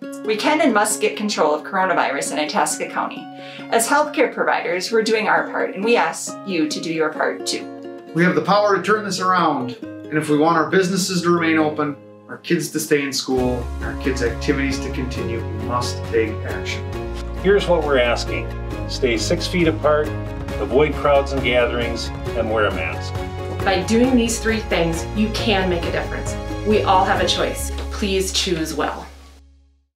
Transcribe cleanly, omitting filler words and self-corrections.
We can and must get control of coronavirus in Itasca County. As healthcare providers, we're doing our part, and we ask you to do your part too. We have the power to turn this around, and if we want our businesses to remain open, our kids to stay in school, and our kids' activities to continue, we must take action. Here's what we're asking. Stay 6 feet apart, avoid crowds and gatherings, and wear a mask. By doing these 3 things, you can make a difference. We all have a choice. Please choose well.